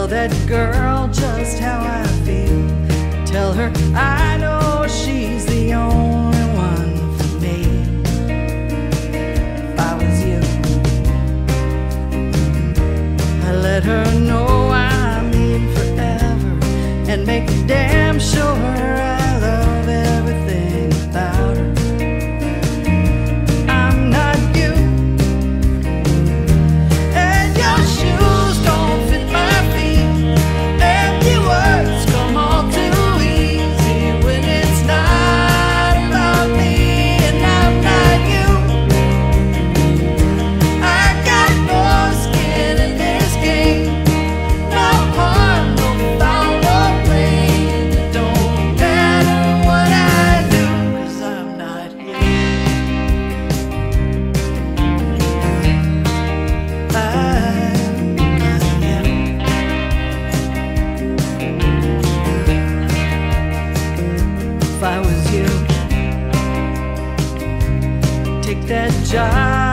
that girl just how I feel. Tell her I know she's the only one for me. If I was you, I let her know I mean forever, and make damn sure I love everything about her. I'm not you, and your shoes don't fit my feet. Empty words come all too easy when it's not about me, and I'm not you. I got no skin in this game, no harm, no foul, no pain. It don't matter what I do, 'cause I'm not you. If I was you, take that job